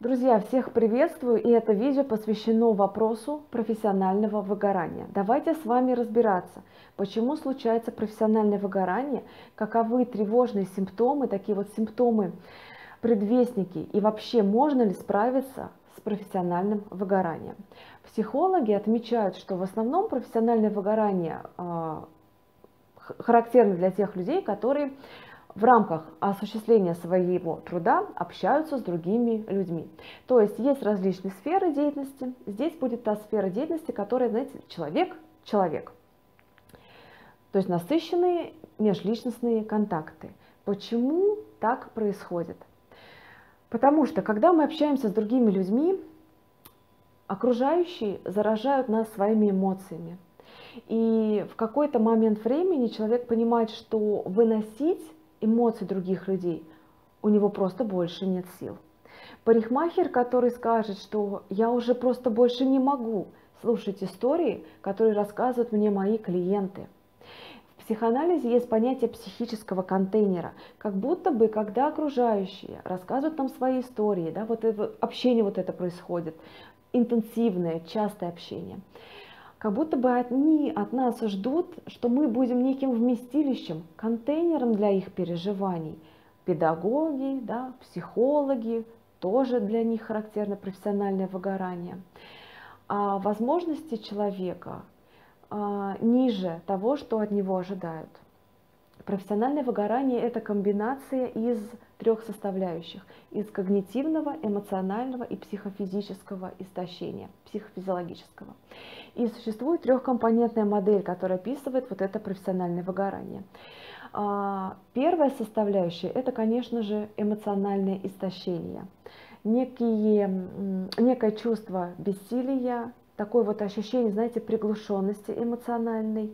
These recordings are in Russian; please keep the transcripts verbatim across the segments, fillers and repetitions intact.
Друзья, всех приветствую, и это видео посвящено вопросу профессионального выгорания. Давайте с вами разбираться, почему случается профессиональное выгорание, каковы тревожные симптомы, такие вот симптомы, предвестники, и вообще можно ли справиться с профессиональным выгоранием. Психологи отмечают, что в основном профессиональное выгорание э, характерно для тех людей, которые в рамках осуществления своего труда общаются с другими людьми. То есть есть различные сферы деятельности. Здесь будет та сфера деятельности, которая, знаете, человек, человек. То есть насыщенные межличностные контакты. Почему так происходит? Потому что, когда мы общаемся с другими людьми, окружающие заражают нас своими эмоциями. И в какой-то момент времени человек понимает, что выносить эмоции других людей у него просто больше нет сил. Парикмахер, который скажет, что я уже просто больше не могу слушать истории, которые рассказывают мне мои клиенты. В психоанализе есть понятие психического контейнера, как будто бы, когда окружающие рассказывают нам свои истории, да, вот это, общение вот это происходит, интенсивное, частое общение, как будто бы они от нас ждут, что мы будем неким вместилищем, контейнером для их переживаний. Педагоги, да, психологи, тоже для них характерно профессиональное выгорание. А возможности человека а, ниже того, что от него ожидают. Профессиональное выгорание – это комбинация из трех составляющих: из когнитивного, эмоционального и психофизического истощения, психофизиологического. И существует трехкомпонентная модель, которая описывает вот это профессиональное выгорание. Первая составляющая – это, конечно же, эмоциональное истощение. Некие, некое чувство бессилия, такое вот ощущение, знаете, приглушенности эмоциональной,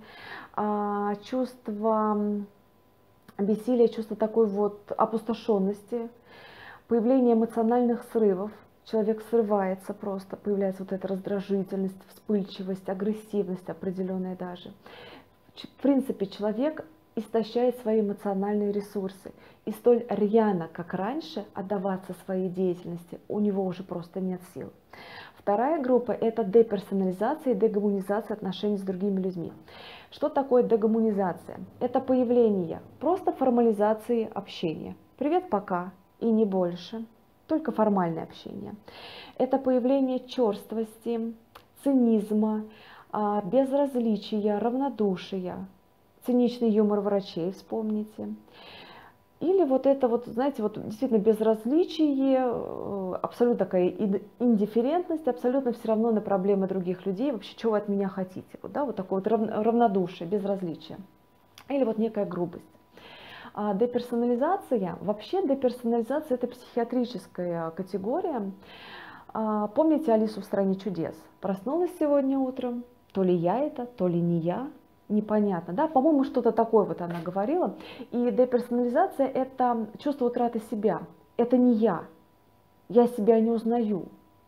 чувство бессилия, чувство такой вот опустошенности, появление эмоциональных срывов. Человек срывается просто, появляется вот эта раздражительность, вспыльчивость, агрессивность определенная даже. В принципе, человек истощает свои эмоциональные ресурсы. И столь рьяно, как раньше, отдаваться своей деятельности у него уже просто нет сил. Вторая группа – это деперсонализация и дегуманизация отношений с другими людьми. Что такое дегуманизация? Это появление просто формализации общения. Привет, пока, и не больше. Только формальное общение. Это появление черствости, цинизма, безразличия, равнодушия, циничный юмор врачей, вспомните. Или вот это вот, знаете, вот действительно безразличие, абсолютно такая индифферентность, абсолютно все равно на проблемы других людей, вообще, чего вы от меня хотите, вот, да, вот такое вот равнодушие, безразличие. Или вот некая грубость. А деперсонализация, вообще деперсонализация – это психиатрическая категория. А, помните Алису в «Стране чудес»? Проснулась сегодня утром, то ли я это, то ли не я, непонятно, да, по-моему, что-то такое вот она говорила. И деперсонализация – это чувство утраты себя, это не я, я себя не узнаю.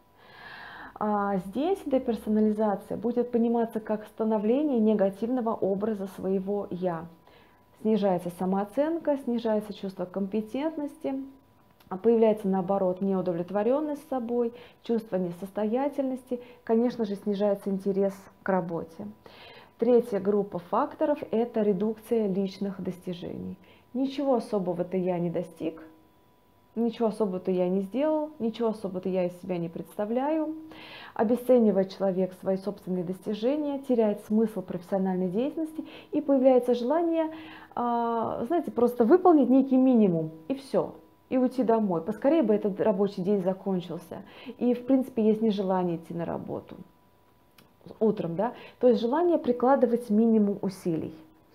А здесь деперсонализация будет пониматься как становление негативного образа своего «я». Снижается самооценка, снижается чувство компетентности, появляется, наоборот, неудовлетворенность собой, чувство несостоятельности, конечно же, снижается интерес к работе. Третья группа факторов – это редукция личных достижений. Ничего особого-то я не достиг, ничего особого-то я не сделал, ничего особого-то я из себя не представляю. Обесценивает человек свои собственные достижения, теряет смысл профессиональной деятельности, и появляется желание, знаете, просто выполнить некий минимум, и все, и уйти домой. Поскорее бы этот рабочий день закончился. И, в принципе, есть нежелание идти на работу утром, да, то есть желание прикладывать минимум усилий.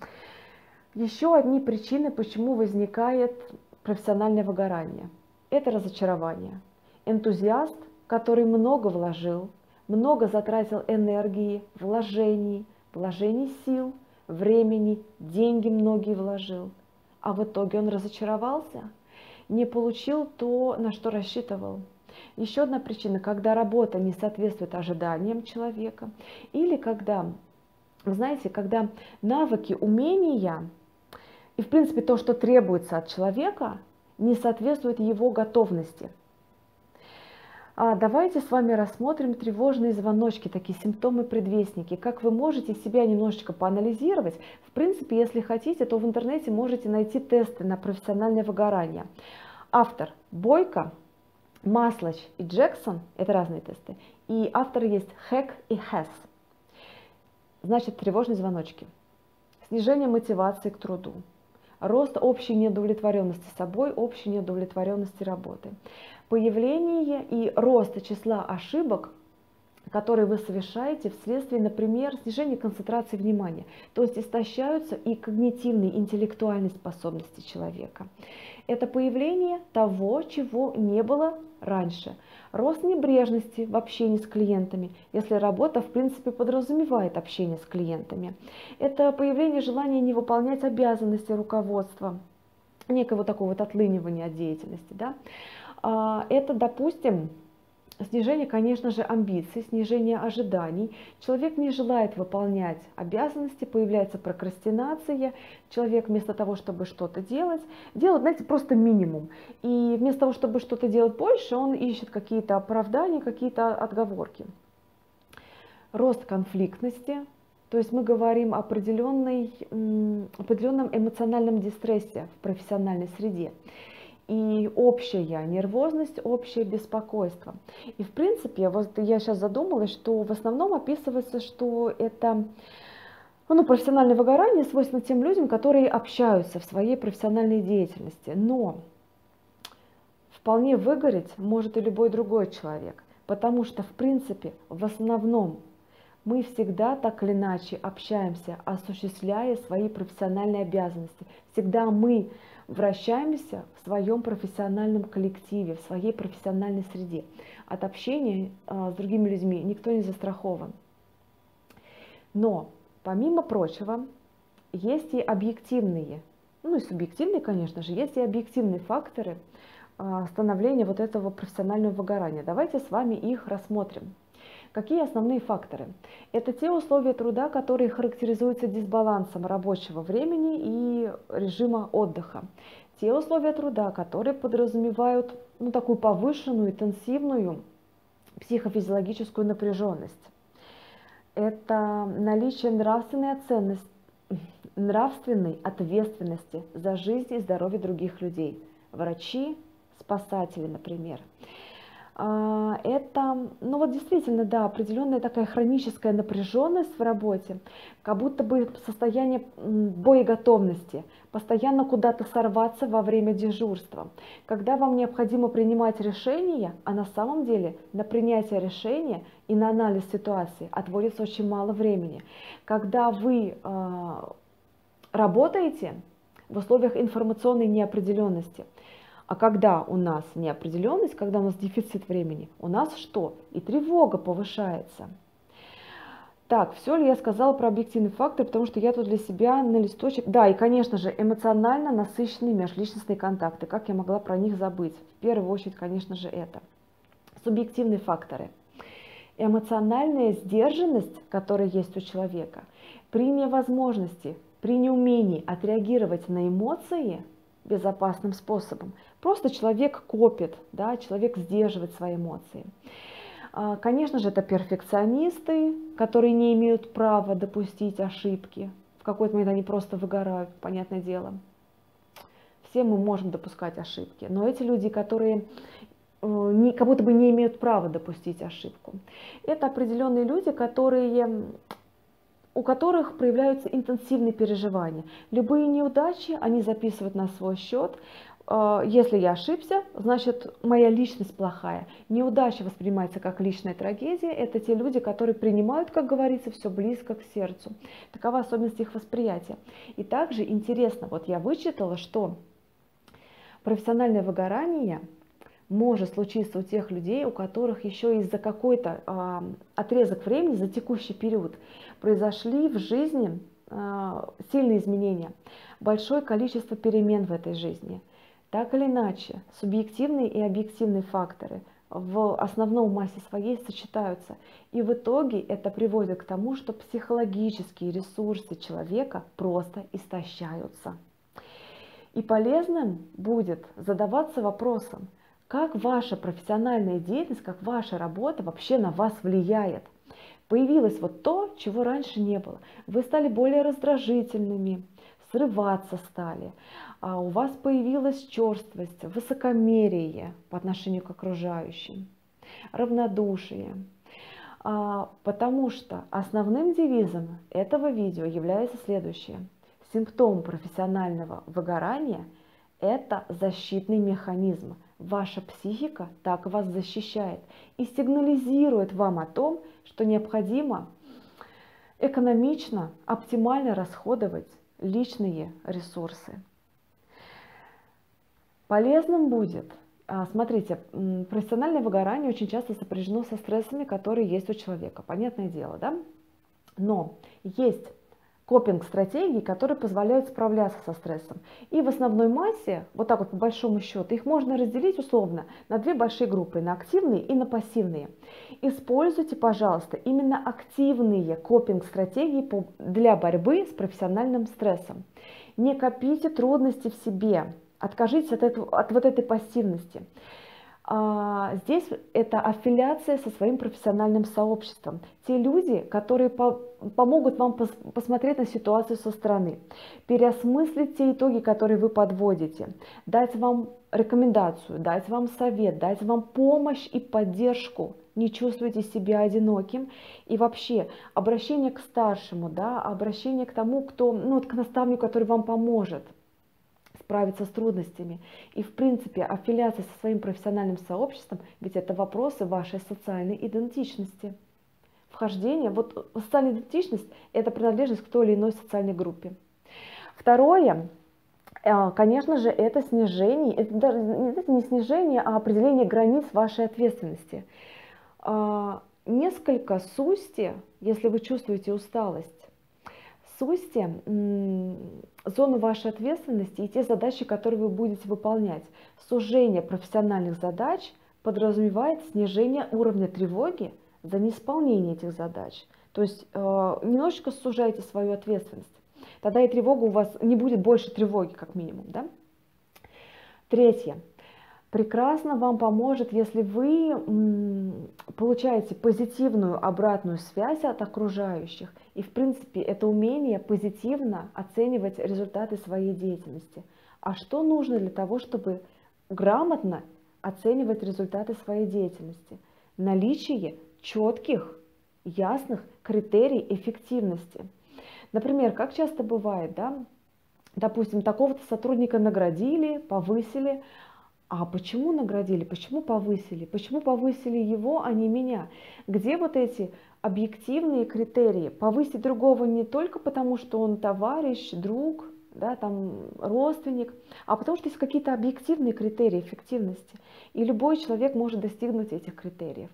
Еще одни причины, почему возникает профессиональное выгорание – это разочарование. Энтузиаст, который много вложил, много затратил энергии, вложений, вложений сил, времени, деньги многие вложил, а в итоге он разочаровался, не получил то, на что рассчитывал. Еще одна причина, когда работа не соответствует ожиданиям человека, или когда, вы знаете, когда навыки, умения и, в принципе, то, что требуется от человека, не соответствует его готовности. А давайте с вами рассмотрим тревожные звоночки, такие симптомы-предвестники. Как вы можете себя немножечко поанализировать. В принципе, если хотите, то в интернете можете найти тесты на профессиональное выгорание. Автор Бойко, Маслач и Джексон, это разные тесты. И авторы есть Хэк и Хэс. Значит, тревожные звоночки. Снижение мотивации к труду. Рост общей неудовлетворенности собой, общей неудовлетворенности работы. Появление и рост числа ошибок, которые вы совершаете вследствие, например, снижения концентрации внимания. То есть истощаются и когнитивные, интеллектуальные способности человека. Это появление того, чего не было раньше. Рост небрежности в общении с клиентами, если работа в принципе подразумевает общение с клиентами. Это появление желания не выполнять обязанности руководства, некого такого вот отлынивания от деятельности. Да? Это, допустим, снижение, конечно же, амбиций, снижение ожиданий. Человек не желает выполнять обязанности, появляется прокрастинация. Человек вместо того, чтобы что-то делать, делает, знаете, просто минимум. И вместо того, чтобы что-то делать больше, он ищет какие-то оправдания, какие-то отговорки. Рост конфликтности. То есть мы говорим о определенной, определенном эмоциональном дистрессе в профессиональной среде. И общая нервозность, общее беспокойство. И в принципе, вот я сейчас задумалась, что в основном описывается, что это ну, профессиональное выгорание свойственно тем людям, которые общаются в своей профессиональной деятельности. Но вполне выгореть может и любой другой человек, потому что в принципе в основном мы всегда так или иначе общаемся, осуществляя свои профессиональные обязанности. Всегда мы вращаемся в своем профессиональном коллективе, в своей профессиональной среде. От общения а, с другими людьми никто не застрахован. Но, помимо прочего, есть и объективные, ну и субъективные, конечно же, есть и объективные факторы а, становления вот этого профессионального выгорания. Давайте с вами их рассмотрим. Какие основные факторы? Это те условия труда, которые характеризуются дисбалансом рабочего времени и режима отдыха. Те условия труда, которые подразумевают ну, такую повышенную, интенсивную психофизиологическую напряженность. Это наличие нравственной ценности, нравственной ответственности за жизнь и здоровье других людей. Врачи, спасатели, например. Это, ну вот действительно, да, определенная такая хроническая напряженность в работе, как будто бы состояние боеготовности, постоянно куда-то сорваться во время дежурства. Когда вам необходимо принимать решения, а на самом деле на принятие решения и на анализ ситуации отводится очень мало времени. Когда вы э, работаете в условиях информационной неопределенности, а когда у нас неопределенность, когда у нас дефицит времени, у нас что? И тревога повышается. Так, все ли я сказала про объективный фактор, потому что я тут для себя на листочек... Да, и, конечно же, эмоционально насыщенные межличностные контакты. Как я могла про них забыть? В первую очередь, конечно же, это. Субъективные факторы. Эмоциональная сдержанность, которая есть у человека, при невозможности, при неумении отреагировать на эмоции безопасным способом. Просто человек копит, да, человек сдерживает свои эмоции. Конечно же, это перфекционисты, которые не имеют права допустить ошибки. В какой-то момент они просто выгорают, понятное дело. Все мы можем допускать ошибки, но эти люди, которые не, как будто бы не имеют права допустить ошибку, это определенные люди, которые... у которых проявляются интенсивные переживания. Любые неудачи они записывают на свой счет. Если я ошибся, значит моя личность плохая. Неудача воспринимается как личная трагедия. Это те люди, которые принимают, как говорится, все близко к сердцу. Такова особенность их восприятия. И также интересно, вот я вычитала, что профессиональное выгорание может случиться у тех людей, у которых еще и за какой-то э, отрезок времени, за текущий период, произошли в жизни э, сильные изменения, большое количество перемен в этой жизни. Так или иначе, субъективные и объективные факторы в основном массе своей сочетаются. И в итоге это приводит к тому, что психологические ресурсы человека просто истощаются. И полезным будет задаваться вопросом, как ваша профессиональная деятельность, как ваша работа вообще на вас влияет. Появилось вот то, чего раньше не было. Вы стали более раздражительными, срываться стали, а у вас появилась черствость, высокомерие по отношению к окружающим, равнодушие. А, потому что основным девизом этого видео является следующее. Симптом профессионального выгорания – это защитный механизм. Ваша психика так вас защищает и сигнализирует вам о том, что необходимо экономично, оптимально расходовать личные ресурсы. Полезным будет, смотрите, профессиональное выгорание очень часто сопряжено со стрессами, которые есть у человека, понятное дело, да? Но есть копинг-стратегии, которые позволяют справляться со стрессом. И в основной массе, вот так вот по большому счету, их можно разделить условно на две большие группы, на активные и на пассивные. Используйте, пожалуйста, именно активные копинг-стратегии для борьбы с профессиональным стрессом. Не копите трудности в себе, откажитесь от, этого, от вот этой пассивности. А здесь это аффилиация со своим профессиональным сообществом. Те люди, которые по помогут вам пос посмотреть на ситуацию со стороны, переосмыслить те итоги, которые вы подводите, дать вам рекомендацию, дать вам совет, дать вам помощь и поддержку. Не чувствуйте себя одиноким. И вообще обращение к старшему, да, обращение к тому, кто, ну, к наставнику, который вам поможет справиться с трудностями. И в принципе аффилиация со своим профессиональным сообществом, ведь это вопросы вашей социальной идентичности. Вхождение, вот социальная идентичность – это принадлежность к той или иной социальной группе. Второе, конечно же, это снижение, это даже не снижение, а определение границ вашей ответственности. Несколько сусьте, если вы чувствуете усталость, сузьте зону вашей ответственности и те задачи, которые вы будете выполнять. Сужение профессиональных задач подразумевает снижение уровня тревоги за неисполнение этих задач. То есть э, немножечко сужайте свою ответственность. Тогда и тревога у вас не будет больше тревоги, как минимум. Да? Третье. Прекрасно вам поможет, если вы получаете позитивную обратную связь от окружающих. И в принципе это умение позитивно оценивать результаты своей деятельности. А что нужно для того, чтобы грамотно оценивать результаты своей деятельности? Наличие четких, ясных критерий эффективности. Например, как часто бывает, да, допустим, такого-то сотрудника наградили, повысили. А почему наградили, почему повысили, почему повысили его, а не меня? Где вот эти объективные критерии? Повысить другого не только потому, что он товарищ, друг, да, там, родственник, а потому что есть какие-то объективные критерии эффективности. И любой человек может достигнуть этих критериев.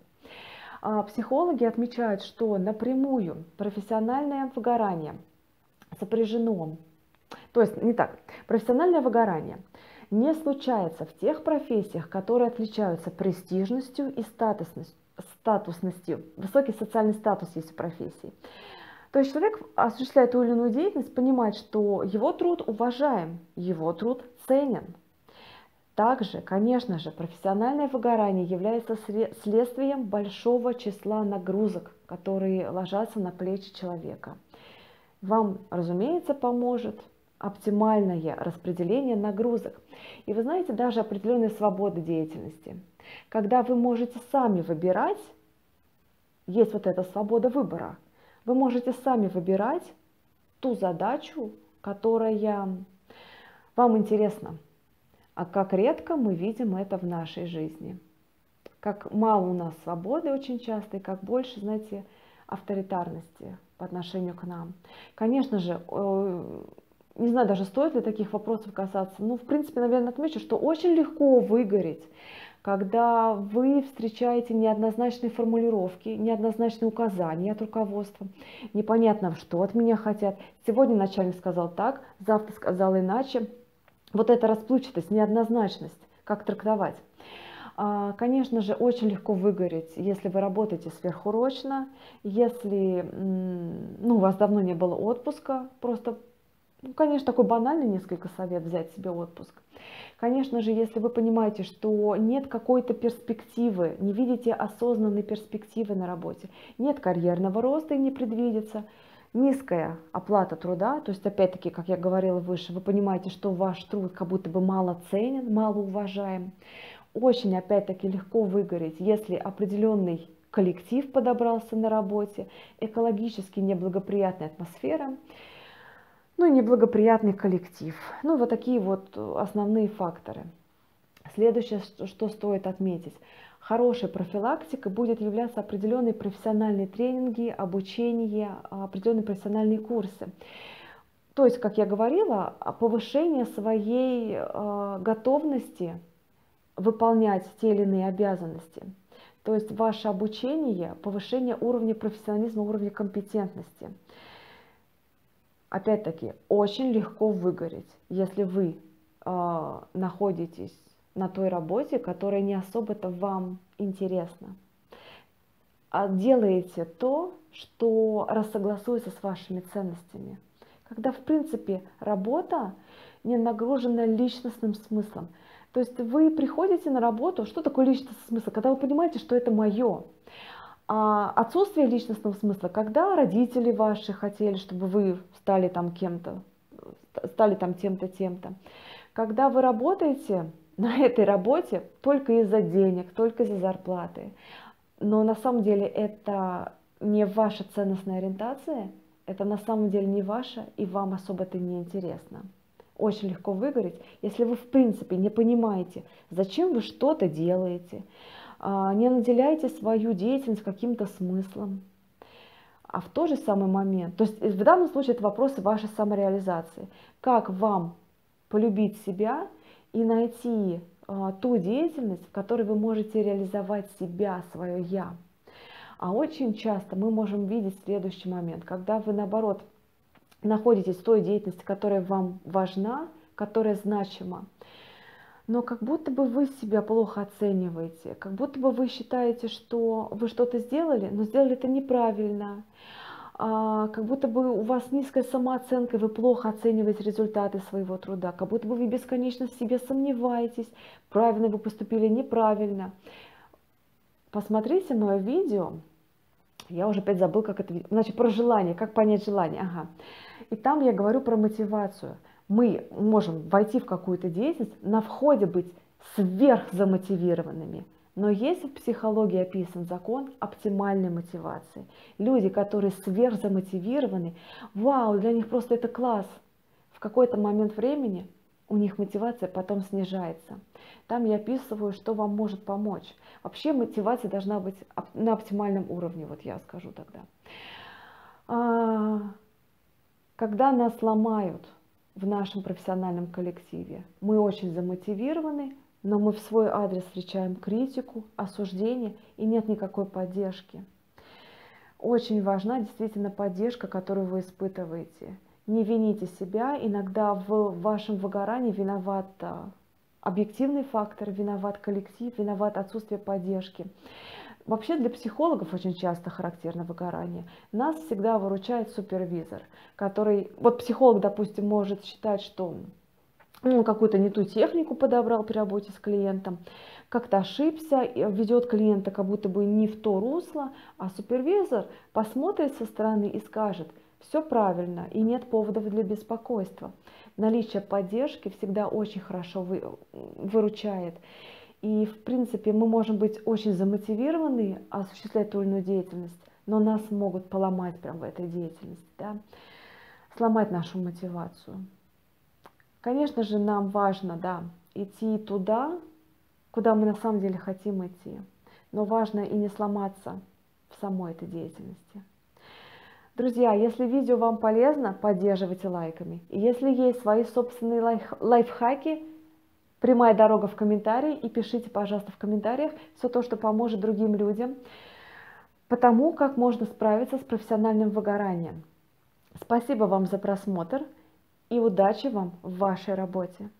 А психологи отмечают, что напрямую профессиональное выгорание сопряжено, то есть не так, профессиональное выгорание не случается в тех профессиях, которые отличаются престижностью и статусностью, статусностью. Высокий социальный статус есть у профессии. То есть человек, осуществляя ту или иную деятельность, понимает, что его труд уважаем, его труд ценен. Также, конечно же, профессиональное выгорание является следствием большого числа нагрузок, которые ложатся на плечи человека. Вам, разумеется, поможет оптимальное распределение нагрузок. И вы знаете, даже определенная свобода деятельности. Когда вы можете сами выбирать, есть вот эта свобода выбора, вы можете сами выбирать ту задачу, которая вам интересна. А как редко мы видим это в нашей жизни. Как мало у нас свободы очень часто, и как больше, знаете, авторитарности по отношению к нам. Конечно же, не знаю, даже стоит ли таких вопросов касаться. Ну, в принципе, наверное, отмечу, что очень легко выгореть, когда вы встречаете неоднозначные формулировки, неоднозначные указания от руководства. Непонятно, что от меня хотят. Сегодня начальник сказал так, завтра сказал иначе. Вот эта расплывчатость, неоднозначность, как трактовать. Конечно же, очень легко выгореть, если вы работаете сверхурочно, если ну, у вас давно не было отпуска, просто, ну, конечно, такой банальный несколько совет — взять себе отпуск. Конечно же, если вы понимаете, что нет какой-то перспективы, не видите осознанной перспективы на работе, нет карьерного роста и не предвидится, низкая оплата труда, то есть опять-таки, как я говорила выше, вы понимаете, что ваш труд как будто бы мало ценен, мало уважаем, очень опять-таки легко выгореть, если определенный коллектив подобрался на работе, экологически неблагоприятная атмосфера, ну и неблагоприятный коллектив. Ну, вот такие вот основные факторы. Следующее, что стоит отметить. Хорошей профилактикой будет являться определенные профессиональные тренинги, обучение, определенные профессиональные курсы. То есть, как я говорила, повышение своей э, готовности выполнять те или иные обязанности. То есть ваше обучение, повышение уровня профессионализма, уровня компетентности. Опять-таки, очень легко выгореть, если вы э, находитесь на той работе, которая не особо-то вам интересна. А делаете то, что рассогласуется с вашими ценностями. Когда, в принципе, работа не нагружена личностным смыслом. То есть вы приходите на работу, что такое личностный смысл? Когда вы понимаете, что это мое. А отсутствие личностного смысла, когда родители ваши хотели, чтобы вы стали там кем-то, стали там тем-то, тем-то. Когда вы работаете на этой работе только из-за денег, только из-за зарплаты, но на самом деле это не ваша ценностная ориентация, это на самом деле не ваша, и вам особо-то не интересно. Очень легко выгореть, если вы в принципе не понимаете, зачем вы что-то делаете, не наделяете свою деятельность каким-то смыслом. А в тот же самый момент, то есть в данном случае это вопросы вашей самореализации. Как вам полюбить себя и найти а, ту деятельность, в которой вы можете реализовать себя, свое «я». А очень часто мы можем видеть следующий момент, когда вы, наоборот, находитесь в той деятельности, которая вам важна, которая значима, но как будто бы вы себя плохо оцениваете, как будто бы вы считаете, что вы что-то сделали, но сделали это неправильно, а, как будто бы у вас низкая самооценка, вы плохо оцениваете результаты своего труда, как будто бы вы бесконечно в себе сомневаетесь, правильно вы поступили, неправильно. Посмотрите мое видео, я уже опять забыл, как это, значит, про желание, как понять желание, ага. И там я говорю про мотивацию. Мы можем войти в какую-то деятельность, на входе быть сверхзамотивированными. Но есть в психологии описан закон оптимальной мотивации. Люди, которые сверхзамотивированы, вау, для них просто это класс. В какой-то момент времени у них мотивация потом снижается. Там я описываю, что вам может помочь. Вообще мотивация должна быть на оптимальном уровне, вот я скажу тогда. Когда нас ломают в нашем профессиональном коллективе, мы очень замотивированы, но мы в свой адрес встречаем критику, осуждение, и нет никакой поддержки. Очень важна действительно поддержка, которую вы испытываете. Не вините себя, иногда в вашем выгорании виноват объективный фактор, виноват коллектив, виноват отсутствие поддержки. Вообще для психологов очень часто характерно выгорание. Нас всегда выручает супервизор, который, вот психолог, допустим, может считать, что он какую-то не ту технику подобрал при работе с клиентом, как-то ошибся, ведет клиента как будто бы не в то русло, а супервизор посмотрит со стороны и скажет: все правильно и нет поводов для беспокойства. Наличие поддержки всегда очень хорошо вы, выручает. И в принципе мы можем быть очень замотивированы осуществлять ту или иную деятельность, но нас могут поломать прямо в этой деятельности, да? Сломать нашу мотивацию. Конечно же, нам важно, да, идти туда, куда мы на самом деле хотим идти, но важно и не сломаться в самой этой деятельности. Друзья, если видео вам полезно, поддерживайте лайками. И если есть свои собственные лайф лайфхаки, прямая дорога в комментарии, и пишите, пожалуйста, в комментариях все то, что поможет другим людям, потому как можно справиться с профессиональным выгоранием. Спасибо вам за просмотр и удачи вам в вашей работе.